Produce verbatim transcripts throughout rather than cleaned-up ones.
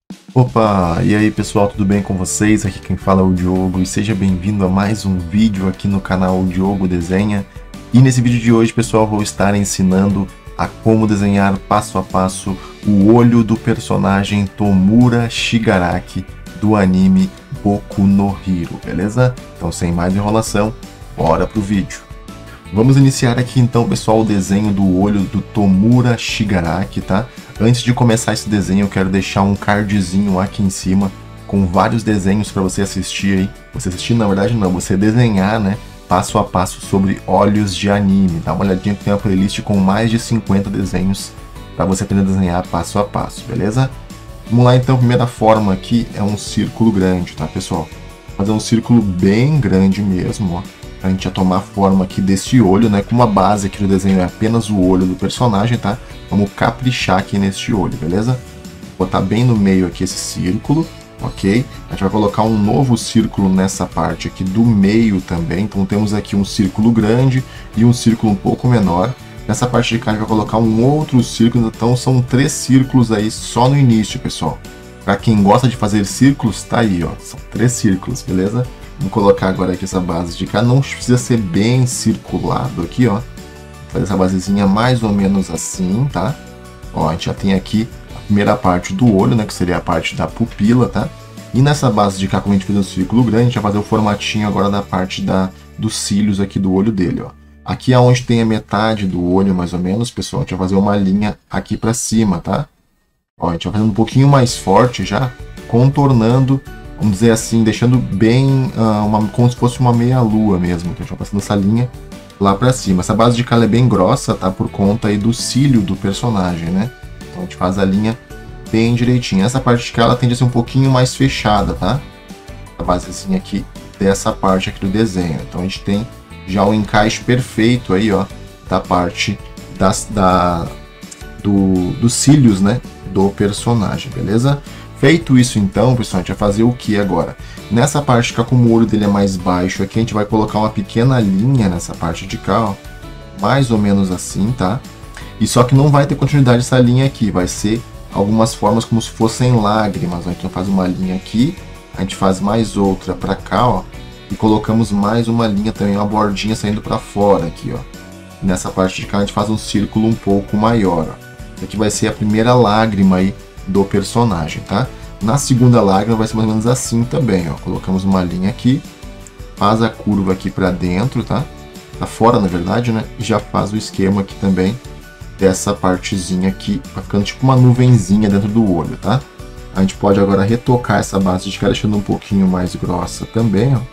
Opa, e aí pessoal, tudo bem com vocês? Aqui quem fala é o Diogo e seja bem-vindo a mais um vídeo aqui no canal Diogo Desenha. E nesse vídeo de hoje, pessoal, vou estar ensinando a como desenhar passo a passo o olho do personagem Tomura Shigaraki do anime Boku no Hero, beleza? Então, sem mais enrolação, bora pro vídeo. Vamos iniciar aqui então, pessoal, o desenho do olho do Tomura Shigaraki, tá? Antes de começar esse desenho, eu quero deixar um cardzinho aqui em cima com vários desenhos para você assistir aí. Você assistir, na verdade, não, você desenhar, né? Passo a passo sobre olhos de anime. Dá uma olhadinha que tem uma playlist com mais de cinquenta desenhos para você aprender a desenhar passo a passo, beleza? Vamos lá então, a primeira forma aqui é um círculo grande, tá, pessoal? Vou fazer um círculo bem grande mesmo, ó. A gente já tomar a forma aqui desse olho, né? Como a base aqui do desenho é apenas o olho do personagem, tá? Vamos caprichar aqui neste olho, beleza? Vou botar bem no meio aqui esse círculo, ok? A gente vai colocar um novo círculo nessa parte aqui do meio também. Então temos aqui um círculo grande e um círculo um pouco menor. Nessa parte de cá a gente vai colocar um outro círculo, então são três círculos aí só no início, pessoal. Para quem gosta de fazer círculos, tá aí, ó. São três círculos, beleza? Vamos colocar agora aqui essa base de cá, não precisa ser bem circulado aqui, ó. Fazer essa basezinha mais ou menos assim, tá? Ó, a gente já tem aqui a primeira parte do olho, né, que seria a parte da pupila, tá? E nessa base de cá, como a gente fez um círculo grande, a gente vai fazer o formatinho agora da parte da, dos cílios aqui do olho dele, ó. Aqui é onde tem a metade do olho, mais ou menos, pessoal, a gente vai fazer uma linha aqui pra cima, tá? Ó, a gente vai fazendo um pouquinho mais forte já, contornando, vamos dizer assim, deixando bem, uh, uma, como se fosse uma meia-lua mesmo. Então a gente vai passando essa linha lá pra cima. Essa base de cá é bem grossa, tá? Por conta aí do cílio do personagem, né? Então a gente faz a linha bem direitinho. Essa parte de cá ela tende a ser um pouquinho mais fechada, tá? A basezinha aqui dessa parte aqui do desenho. Então a gente tem já o encaixe perfeito aí, ó, da parte das, da, do, dos cílios, né? Do personagem, beleza? Feito isso então, pessoal, a gente vai fazer o que agora? Nessa parte cá, como o olho dele é mais baixo aqui, a gente vai colocar uma pequena linha nessa parte de cá, ó, mais ou menos assim, tá? E só que não vai ter continuidade essa linha aqui, vai ser algumas formas como se fossem lágrimas, ó. Então faz uma linha aqui, a gente faz mais outra pra cá, ó, e colocamos mais uma linha também, uma bordinha saindo pra fora aqui, ó. E nessa parte de cá a gente faz um círculo um pouco maior, ó. Isso aqui vai ser a primeira lágrima aí do personagem, tá? Na segunda lágrima vai ser mais ou menos assim também, ó. Colocamos uma linha aqui, faz a curva aqui para dentro, tá? Pra fora, na verdade, né? E já faz o esquema aqui também dessa partezinha aqui, vai ficando tipo uma nuvenzinha dentro do olho, tá? A gente pode agora retocar essa base de cá, deixando um pouquinho mais grossa também, ó.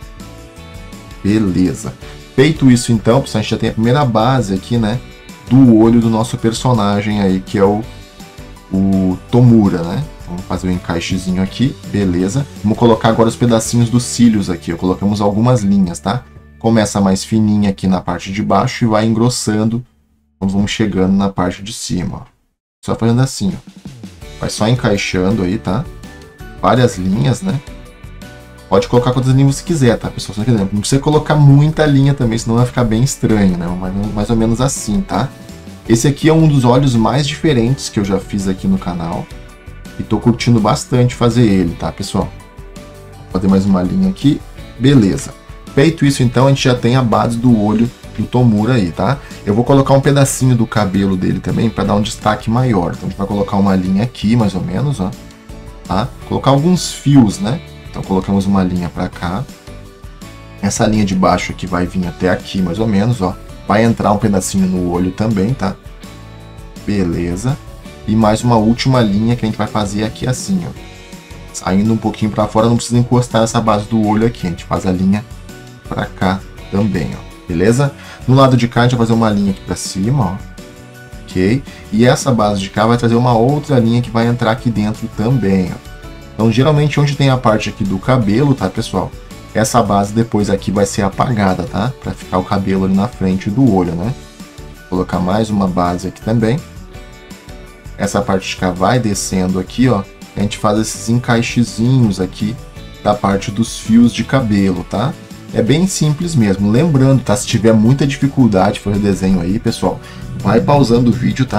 Beleza. Feito isso então, pessoal, a gente já tem a primeira base aqui, né? Do olho do nosso personagem aí, que é o o Tomura, né? Vamos fazer o um encaixezinho aqui, beleza. Vamos colocar agora os pedacinhos dos cílios aqui, ó. Colocamos algumas linhas, tá? Começa mais fininha aqui na parte de baixo e vai engrossando, então vamos chegando na parte de cima, ó. Só fazendo assim, ó. Vai só encaixando aí, tá? Várias linhas, né? Pode colocar quantas linhas você quiser, tá, pessoal? Se não quiser, não precisa colocar muita linha também, senão vai ficar bem estranho, né? Mais, mais ou menos assim, tá? Esse aqui é um dos olhos mais diferentes que eu já fiz aqui no canal. E tô curtindo bastante fazer ele, tá, pessoal? Vou fazer mais uma linha aqui. Beleza. Feito isso, então, a gente já tem a base do olho do Tomura aí, tá? Eu vou colocar um pedacinho do cabelo dele também para dar um destaque maior. Então, a gente vai colocar uma linha aqui, mais ou menos, ó. Tá? Colocar alguns fios, né? Então, colocamos uma linha para cá. Essa linha de baixo aqui vai vir até aqui, mais ou menos, ó. Vai entrar um pedacinho no olho também, tá? Beleza. E mais uma última linha que a gente vai fazer aqui assim, ó. Saindo um pouquinho para fora, não precisa encostar essa base do olho aqui. A gente faz a linha para cá também, ó. Beleza? No lado de cá a gente vai fazer uma linha aqui para cima, ó. Ok? E essa base de cá vai trazer uma outra linha que vai entrar aqui dentro também, ó. Então, geralmente, onde tem a parte aqui do cabelo, tá, pessoal? Essa base depois aqui vai ser apagada, tá? Para ficar o cabelo ali na frente do olho, né? Vou colocar mais uma base aqui também. Essa parte de cá vai descendo aqui, ó. A gente faz esses encaixezinhos aqui da parte dos fios de cabelo, tá? É bem simples mesmo. Lembrando, tá? Se tiver muita dificuldade para fazer desenho aí, pessoal, vai pausando o vídeo, tá?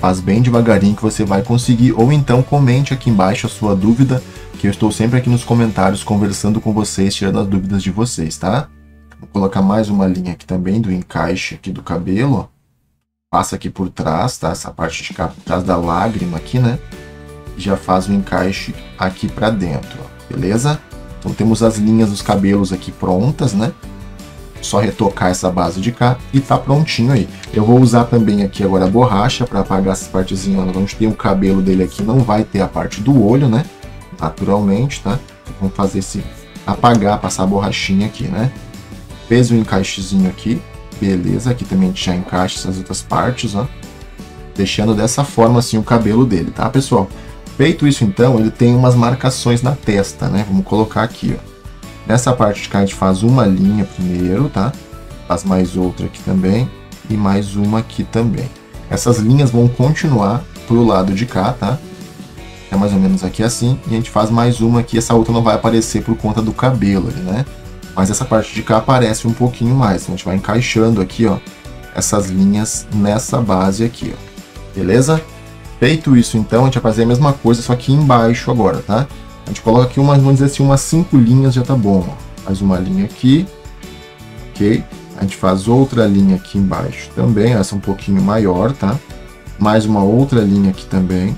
Faz bem devagarinho que você vai conseguir, ou então comente aqui embaixo a sua dúvida, que eu estou sempre aqui nos comentários conversando com vocês, tirando as dúvidas de vocês, tá? Vou colocar mais uma linha aqui também do encaixe aqui do cabelo, ó. Passa aqui por trás, tá? Essa parte de cá, por trás da lágrima aqui, né? Já faz o encaixe aqui pra dentro, ó. Beleza? Então temos as linhas dos cabelos aqui prontas, né? Só retocar essa base de cá e tá prontinho aí. Eu vou usar também aqui agora a borracha para apagar essas partezinhas onde tem o cabelo dele aqui, não vai ter a parte do olho, né? Naturalmente, tá? Vamos fazer esse apagar, passar a borrachinha aqui, né? Fez o encaixezinho aqui, beleza? Aqui também a gente já encaixa essas outras partes, ó. Deixando dessa forma assim o cabelo dele, tá, pessoal? Feito isso então, ele tem umas marcações na testa, né? Vamos colocar aqui, ó. Nessa parte de cá a gente faz uma linha primeiro, tá? Faz mais outra aqui também e mais uma aqui também. Essas linhas vão continuar pro lado de cá, tá? É mais ou menos aqui assim. E a gente faz mais uma aqui, essa outra não vai aparecer por conta do cabelo ali, né? Mas essa parte de cá aparece um pouquinho mais. Então a gente vai encaixando aqui, ó, essas linhas nessa base aqui, ó. Beleza? Feito isso então, a gente vai fazer a mesma coisa, só que embaixo agora, tá? A gente coloca aqui umas, vamos dizer assim, umas cinco linhas já tá bom, ó. Faz uma linha aqui, ok? A gente faz outra linha aqui embaixo também, essa um pouquinho maior, tá? Mais uma outra linha aqui também,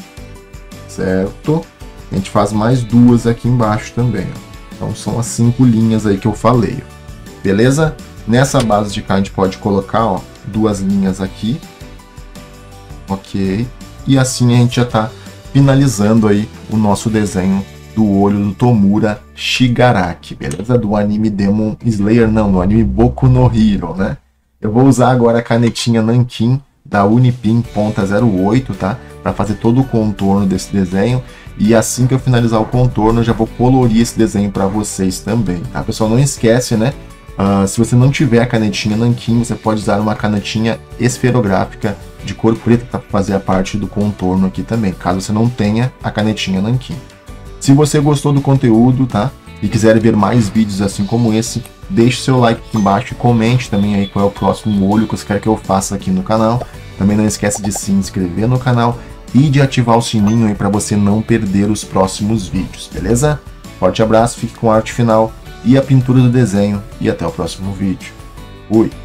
certo? A gente faz mais duas aqui embaixo também, ó. Então são as cinco linhas aí que eu falei, ó. Beleza? Nessa base de cá a gente pode colocar, ó, duas linhas aqui, ok? E assim a gente já tá finalizando aí o nosso desenho do olho do Tomura Shigaraki, beleza? Do anime Demon Slayer, não, do anime Boku no Hero, né? Eu vou usar agora a canetinha Nankin da Unipin ponta zero oito, tá? Para fazer todo o contorno desse desenho. E assim que eu finalizar o contorno, eu já vou colorir esse desenho para vocês também, tá? Pessoal, não esquece, né? Uh, se você não tiver a canetinha Nankin, você pode usar uma canetinha esferográfica de cor preta para fazer a parte do contorno aqui também, caso você não tenha a canetinha Nankin. Se você gostou do conteúdo, tá? E quiser ver mais vídeos assim como esse, deixe seu like aqui embaixo e comente também aí qual é o próximo olho que você quer que eu faça aqui no canal. Também não esquece de se inscrever no canal e de ativar o sininho aí para você não perder os próximos vídeos, beleza? Forte abraço, fique com a arte final e a pintura do desenho e até o próximo vídeo. Fui!